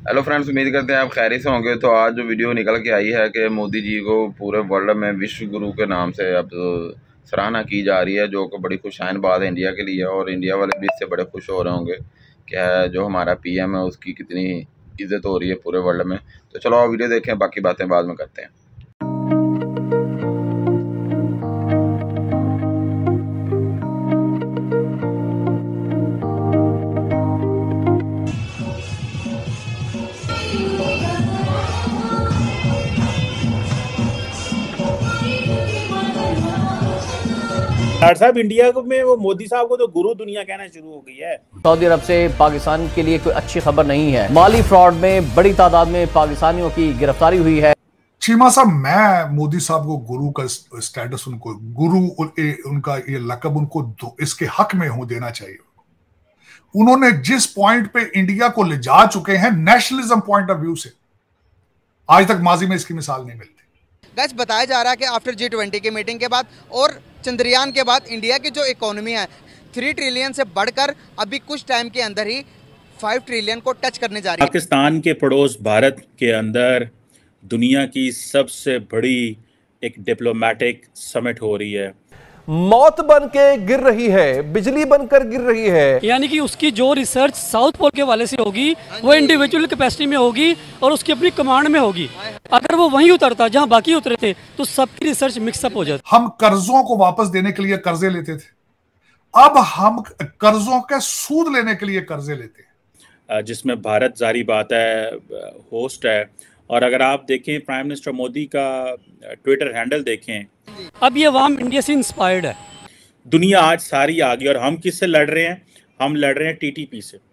Hello friends, उम्मीद करते हैं आप खैरी से होंगे। तो आज जो वीडियो निकल के आई है कि मोदी जी को पूरे वर्ल्ड में विश्व गुरु के नाम से अब सराहना की जा रही है, जो कि बड़ी खुशाइन बात है इंडिया के लिए। और इंडिया वाले भी इससे बड़े खुश हो रहे होंगे कि जो हमारा पीएम है उसकी कितनी इज्जत हो रही है पूरे वर्ल्ड में। तो चलो आप वीडियो देखें, बाकी बातें बाद में करते हैं। डॉक्टर साहब, इंडिया में वो मोदी साहब को तो गुरु दुनिया कहना शुरू हो गई है। सऊदी अरब से पाकिस्तान के लिए कोई अच्छी खबर नहीं है। माली फ्रॉड में बड़ी तादाद में पाकिस्तानियों की गिरफ्तारी हुई है। चीमा साहब, मैं मोदी साहब को गुरु का स्टेटस, उनको गुरु, उनका ये लकब उनको इसके हक में हो देना चाहिए। उन्होंने जिस पॉइंट पे इंडिया को ले जा चुके हैं नेशनलिज्म पॉइंट ऑफ व्यू से, आज तक माजी में इसकी मिसाल नहीं मिलती। गैस बताया जा रहा है कि आफ्टर G20 की मीटिंग के बाद और चंद्रयान के बाद इंडिया की जो इकोनॉमी है 3 ट्रिलियन से बढ़कर अभी कुछ टाइम के अंदर ही 5 ट्रिलियन को टच करने जा रही है। पाकिस्तान के पड़ोस भारत के अंदर दुनिया की सबसे बड़ी एक डिप्लोमेटिक समिट हो रही है। मौत बन के गिर रही है, बिजली बनकर गिर रही है। यानी कि उसकी जो रिसर्च साउथ पोल के वाले से होगी वो इंडिविजुअल कैपेसिटी में होगी और उसकी अपनी कमांड में होगी। अगर वो वहीं उतरता जहां बाकी उतरे थे तो सबकी रिसर्च मिक्सअप हो जाती। हम कर्जों को वापस देने के लिए कर्जे लेते थे, अब हम कर्जों के सूद लेने के लिए कर्जे लेते हैं, जिसमें भारत जारी बात है होस्ट है। और अगर आप देखें प्राइम मिनिस्टर मोदी का ट्विटर हैंडल देखें, अब ये अवाम इंडिया से इंस्पायर्ड है। दुनिया आज सारी आ गई और हम किससे लड़ रहे हैं? हम लड़ रहे हैं टीटीपी से।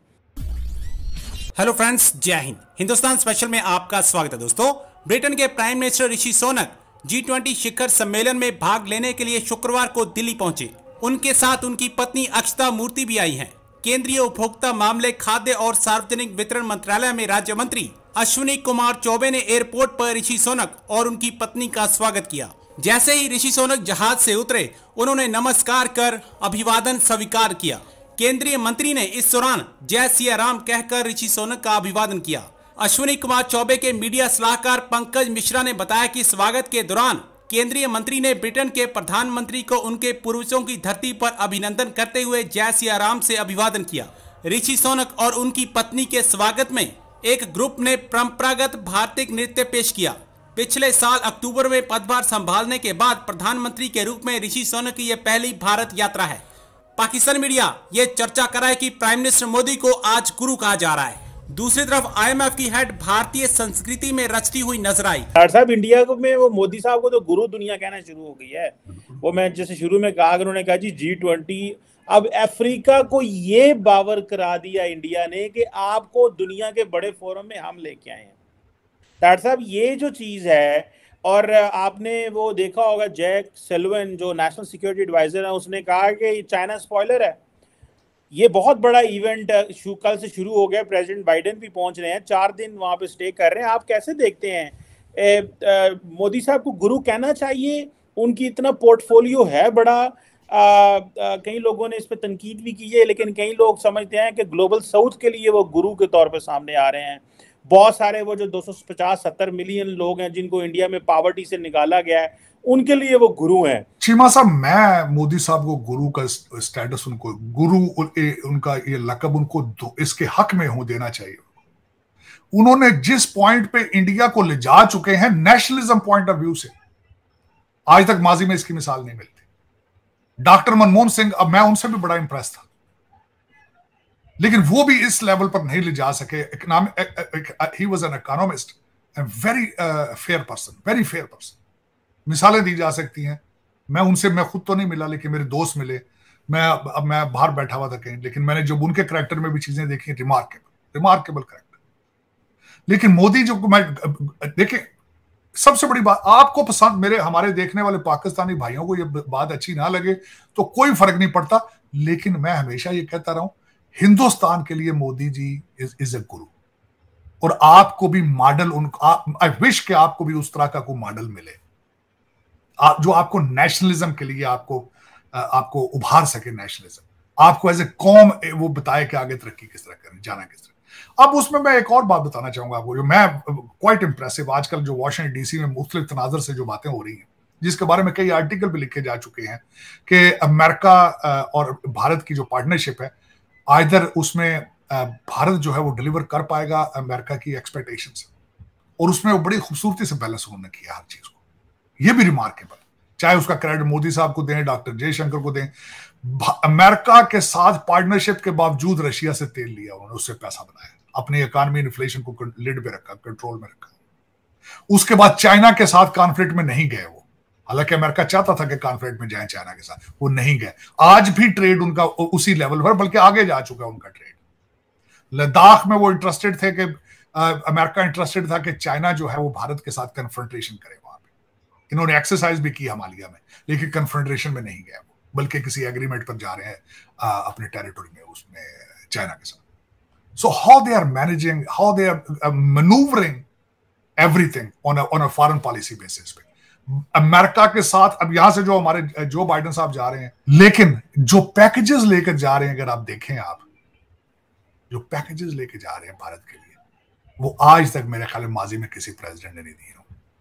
हेलो फ्रेंड्स, जय हिंद। हिंदुस्तान स्पेशल में आपका स्वागत है दोस्तों। ब्रिटेन के prime minister Rishi Sunak G20 शिखर सम्मेलन में भाग लेने के लिए शुक्रवार को दिल्ली पहुंचे। उनके साथ उनकी पत्नी अक्षता मूर्ति भी आई हैं। केंद्रीय उपभोक्ता मामले, खाद्य और सार्वजनिक वितरण मंत्रालय में राज्य मंत्री अश्विनी कुमार चौबे ने एयरपोर्ट पर ऋषि सुनक और उनकी पत्नी का स्वागत किया। जैसे ही ऋषि सुनक जहाज से उतरे, उन्होंने नमस्कार कर अभिवादन स्वीकार किया। केंद्रीय मंत्री ने इस दौरान जय सिया राम कहकर ऋषि सुनक का अभिवादन किया। अश्विनी कुमार चौबे के मीडिया सलाहकार पंकज मिश्रा ने बताया कि स्वागत के दौरान केंद्रीय मंत्री ने ब्रिटेन के प्रधानमंत्री को उनके पूर्वजों की धरती पर अभिनंदन करते हुए जय सिया राम से अभिवादन किया। ऋषि सुनक और उनकी पत्नी के स्वागत में एक ग्रुप ने परंपरागत भारतीय नृत्य पेश किया। पिछले साल अक्टूबर में पदभार संभालने के बाद प्रधानमंत्री के रूप में ऋषि सुनक की यह पहली भारत यात्रा है। पाकिस्तान मीडिया ये चर्चा कर रहा है कि प्राइम मिनिस्टर मोदी को आज गुरु कहा जा रहा है। दूसरी तरफ IMF की हेड भारतीय संस्कृति में रचती हुई नजर आई। डॉक्टर साहब, इंडिया में वो मोदी साहब को तो गुरु दुनिया कहना शुरू हो गई है। वो मैं जैसे शुरू में कहा, उन्होंने कहा जी G20, अब अफ्रीका को ये बावर करा दिया इंडिया ने कि आपको दुनिया के बड़े फोरम में हम लेके आए हैं। डॉक्टर साहब, ये जो चीज है, और आपने वो देखा होगा जैक सेल्वन जो नेशनल सिक्योरिटी एडवाइजर है, उसने कहा कि चाइना स्पॉइलर है। ये बहुत बड़ा इवेंट कल से शुरू हो गया। प्रेसिडेंट बाइडेन भी पहुंच रहे हैं, 4 दिन वहां पे स्टे कर रहे हैं। आप कैसे देखते हैं? मोदी साहब को गुरु कहना चाहिए? उनकी इतना पोर्टफोलियो है बड़ा। कई लोगों ने इस पर तनकीद भी की है, लेकिन कई लोग समझते हैं कि ग्लोबल साउथ के लिए वो गुरु के तौर पे सामने आ रहे हैं। बहुत सारे वो जो 250-70 मिलियन लोग हैं जिनको इंडिया में पॉवर्टी से निकाला गया है, उनके लिए वो गुरु हैं। चीमा साहब, मैं मोदी साहब को गुरु का स्टेटस, उनको गुरु, उनका ये लकब उनको इसके हक में हो देना चाहिए। उन्होंने जिस पॉइंट पे इंडिया को ले जा चुके हैं नेशनलिज्म पॉइंट ऑफ व्यू से, आज तक माजी में इसकी मिसाल नहीं मिलती। डॉक्टर मनमोहन सिंह, अब मैं उनसे भी बड़ा इंप्रेस था, लेकिन वो भी इस लेवल पर नहीं ले जा सके। He was an economist and very fair person, very fair person. मिसालें दी जा सकती हैं। मैं खुद तो नहीं मिला, लेकिन मेरे दोस्त मिले। मैं बाहर बैठा हुआ था कहीं, लेकिन मैंने जब उनके कैरेक्टर में भी चीजें देखी, रिमार्केबल कैरेक्टर। लेकिन मोदी जो मैं देखिए, सबसे बड़ी बात आपको पसंद, हमारे देखने वाले पाकिस्तानी भाइयों को ये बात अच्छी ना लगे तो कोई फर्क नहीं पड़ता, लेकिन मैं हमेशा ये कहता रहा हूं, हिंदुस्तान के लिए मोदी जी इज ए गुरु। और आपको भी मॉडल, आई विश कि आपको भी उस तरह का कोई मॉडल मिले जो आपको नेशनलिज्म के लिए आपको उभार सके। नेशनलिज्म आपको एज ए कौम वो बताए कि आगे तरक्की किस तरह करें, जाना किस तरह। अब उसमें मैं एक और बात बताना चाहूंगा आपको, जो मैं क्वाइट इंप्रेसिव, आजकल जो वॉशिंगटन डीसी में मुख्तलिफ तनाजर से जो बातें हो रही हैं, जिसके बारे में कई आर्टिकल भी लिखे जा चुके हैं कि अमेरिका और भारत की जो पार्टनरशिप है, आइदर उसमें भारत जो है वो डिलीवर कर पाएगा अमेरिका की एक्सपेक्टेशंस, और उसमें वो बड़ी खूबसूरती से बैलेंस उन्होंने किया हर चीज को। ये भी रिमार्केबल, चाहे उसका क्रेडिट मोदी साहब को दें, डॉक्टर जयशंकर को दें। अमेरिका के साथ पार्टनरशिप के बावजूद रशिया से तेल लिया उन्होंने, उससे पैसा बनाया, अपनी इकोनॉमी इन्फ्लेशन को लिड पे रखा, कंट्रोल में रखा। उसके बाद चाइना के साथ कॉन्फ्लिक्ट में नहीं गए वो, हालांकि अमेरिका चाहता था कि कॉन्फ्लिक्ट में जाए चाइना के साथ, वो नहीं गए। आज भी ट्रेड उनका उसी लेवल पर, बल्कि आगे जा चुका है उनका ट्रेड। लद्दाख में वो इंटरेस्टेड थे कि अमेरिका इंटरेस्टेड था कि चाइना जो है वो भारत के साथ कन्फ्रंटेशन करे वहां पे। इन्होंने एक्सरसाइज भी की हिमालय में, लेकिन कन्फ्रंटेशन में नहीं गए वो, बल्कि किसी एग्रीमेंट पर जा रहे हैं अपने टेरिटोरी में, उसमें चाइना के साथ। So how they are managing, how they are maneuvering everything on a foreign policy basis पे। अमेरिका के साथ अब यहां से जो हमारे जो बाइडेन साहब जा रहे हैं, लेकिन जो पैकेजेस लेकर जा रहे हैं, अगर आप देखें, आप जो पैकेजेस लेकर जा रहे हैं भारत के लिए, वो आज तक मेरे ख्याल में माजी में किसी प्रेसिडेंट ने नहीं दिए।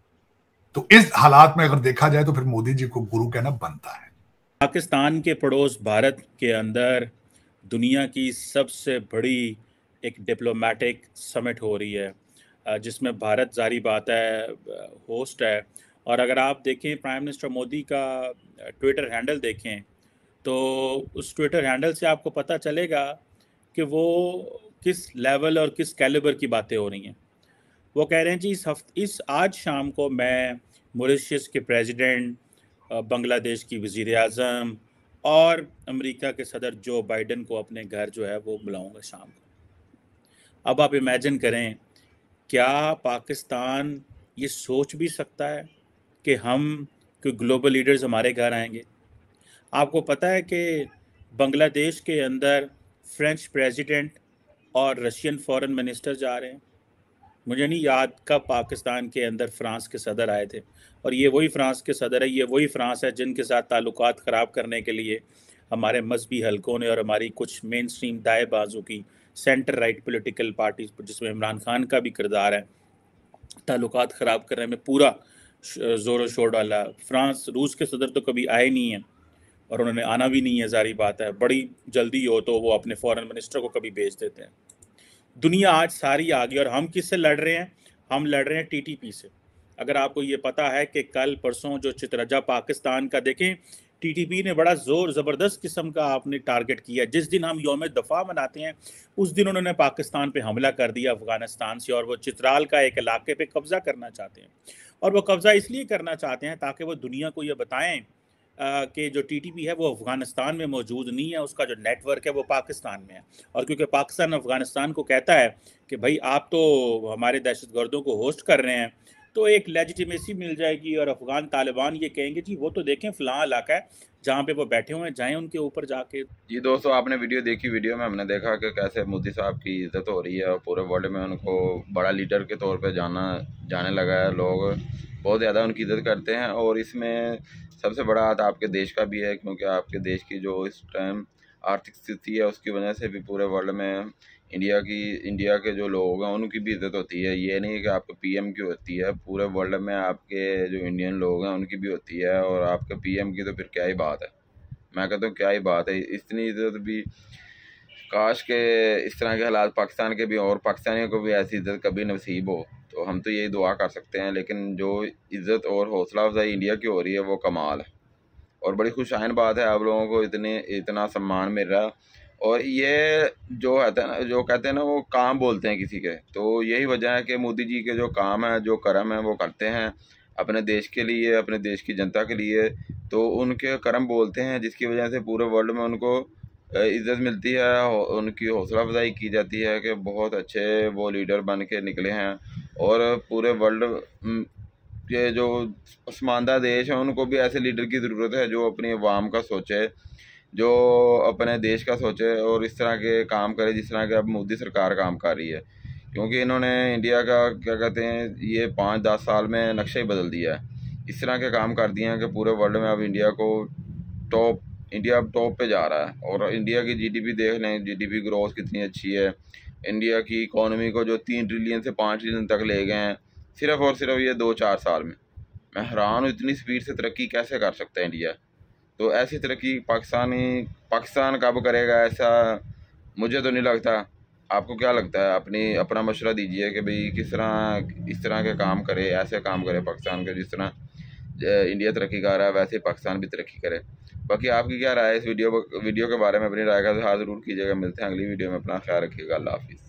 तो इस हालात में अगर देखा जाए तो फिर मोदी जी को गुरु कहना बनता है। पाकिस्तान के पड़ोस भारत के अंदर दुनिया की सबसे बड़ी एक डिप्लोमेटिक समिट हो रही है, जिसमें भारत जारी बात है होस्ट है। और अगर आप देखें प्राइम मिनिस्टर मोदी का ट्विटर हैंडल देखें, तो उस ट्विटर हैंडल से आपको पता चलेगा कि वो किस लेवल और किस कैलिबर की बातें हो रही हैं। वो कह रहे हैं जी आज शाम को मैं मॉरिशस के प्रेसिडेंट, बांग्लादेश की वज़ीर आज़म और अमेरिका के सदर जो बाइडेन को अपने घर जो है वो बुलाऊंगा शाम को। अब आप इमेजिन करें, क्या पाकिस्तान ये सोच भी सकता है कि कोई ग्लोबल लीडर्स हमारे घर आएंगे? आपको पता है कि बांग्लादेश के अंदर फ्रेंच प्रेसिडेंट और रशियन फॉरेन मिनिस्टर जा रहे हैं। मुझे नहीं याद कब पाकिस्तान के अंदर फ्रांस के सदर आए थे, और ये वही फ्रांस के सदर है, ये वही फ्रांस है जिनके साथ ताल्लुकात ख़राब करने के लिए हमारे मजहबी हलकों ने और हमारी कुछ मेन स्ट्रीम दाएँ बाजू की सेंटर राइट पॉलिटिकल पार्टीज, जिसमें इमरान खान का भी किरदार है, ताल्लुकात ख़राब करने में पूरा ज़ोर शोर डाला। रूस के सदर तो कभी आए नहीं हैं और उन्होंने आना भी नहीं है, जारी बात है। बड़ी जल्दी हो तो वो अपने फॉरेन मिनिस्टर को कभी भेज देते हैं। दुनिया आज सारी आ गई, और हम किससे लड़ रहे हैं? हम लड़ रहे हैं टीटीपी से। अगर आपको ये पता है कि कल परसों जो चितरजा पाकिस्तान का, देखें टीटीपी ने बड़ा ज़बरदस्त किस्म का आपने टारगेट किया। जिस दिन हम यौम दफ़ा मनाते हैं उस दिन उन्होंने पाकिस्तान पे हमला कर दिया अफ़गानिस्तान से, और वो चित्राल का एक इलाके पे कब्ज़ा करना चाहते हैं। और वो कब्ज़ा इसलिए करना चाहते हैं ताकि वो दुनिया को ये बताएं कि जो टीटीपी है वो अफ़गानिस्तान में मौजूद नहीं है, उसका जो नेटवर्क है वो पाकिस्तान में है। और क्योंकि पाकिस्तान अफ़गानिस्तान को कहता है कि भाई आप तो हमारे दहशतगर्दों को होस्ट कर रहे हैं, तो एक लेजिटिमेसी मिल जाएगी, और अफ़गान तालिबान ये कहेंगे जी वो तो देखें फ़लाँ इलाका है जहाँ पे वो बैठे हुए हैं, जाएं उनके ऊपर जाके। जी दोस्तों, आपने वीडियो देखी। वीडियो में हमने देखा कि कैसे मोदी साहब की इज़्ज़त हो रही है और पूरे वर्ल्ड में उनको बड़ा लीडर के तौर पे जाने लगा है। लोग बहुत ज़्यादा उनकी इज़्ज़त करते हैं, और इसमें सबसे बड़ा हाथ आपके देश का भी है, क्योंकि आपके देश की जो इस टाइम आर्थिक स्थिति है उसकी वजह से भी पूरे वर्ल्ड में इंडिया के जो लोग हैं उनकी भी इज़्ज़त होती है। ये नहीं कि आपके पीएम की होती है, पूरे वर्ल्ड में आपके जो इंडियन लोग हैं उनकी भी होती है, और आपके पीएम की तो फिर क्या ही बात है। मैं कहता हूँ क्या ही बात है, इतनी इज़्ज़त भी काश के इस तरह के हालात पाकिस्तान के भी और पाकिस्तानियों को भी ऐसी इज़्ज़त कभी नसीब हो। तो हम तो यही दुआ कर सकते हैं, लेकिन जो इज़्ज़त और हौसला अफजाई इंडिया की हो रही है वो कमाल है, और बड़ी खुशाइन बात है। आप लोगों को इतना सम्मान मिल रहा है, और ये जो कहते हैं ना वो काम बोलते हैं किसी के, तो यही वजह है कि मोदी जी के जो काम है, जो करम है, वो करते हैं अपने देश के लिए, अपने देश की जनता के लिए। तो उनके करम बोलते हैं, जिसकी वजह से पूरे वर्ल्ड में उनको इज़्ज़त मिलती है, उनकी हौसला अफजाई की जाती है कि बहुत अच्छे वो लीडर बन के निकले हैं। और पूरे वर्ल्ड के जो पसमानदा देश हैं उनको भी ऐसे लीडर की ज़रूरत है जो अपनी अवाम का सोचे, जो अपने देश का सोचे, और इस तरह के काम करे जिस तरह के अब मोदी सरकार काम कर रही है। क्योंकि इन्होंने इंडिया का क्या कहते हैं ये 5-10 साल में नक्शा ही बदल दिया है। इस तरह के काम कर दिए हैं कि पूरे वर्ल्ड में अब इंडिया अब टॉप पे जा रहा है। और इंडिया की जीडीपी देख लें, जीडीपी ग्रोथ कितनी अच्छी है, इंडिया की इकोनॉमी को जो 3 ट्रिलियन से 5 ट्रिलियन तक ले गए हैं सिर्फ और सिर्फ ये 2-4 साल में। मैं हैरान हूँ इतनी स्पीड से तरक्की कैसे कर सकता है इंडिया। तो ऐसी तरक्की पाकिस्तान कब करेगा, ऐसा मुझे तो नहीं लगता। आपको क्या लगता है? अपना मशवरा दीजिए कि भाई किस तरह इस तरह के काम करे, ऐसे काम करे पाकिस्तान के, जिस तरह इंडिया तरक्की कर रहा है वैसे पाकिस्तान भी तरक्की करे। बाकी आपकी क्या राय है इस वीडियो के बारे में? अपनी राय का इज़हार ज़रूर कीजिएगा। मिलते हैं अगली वीडियो में, अपना ख्याल रखिएगा। अल्लाह हाफिज़।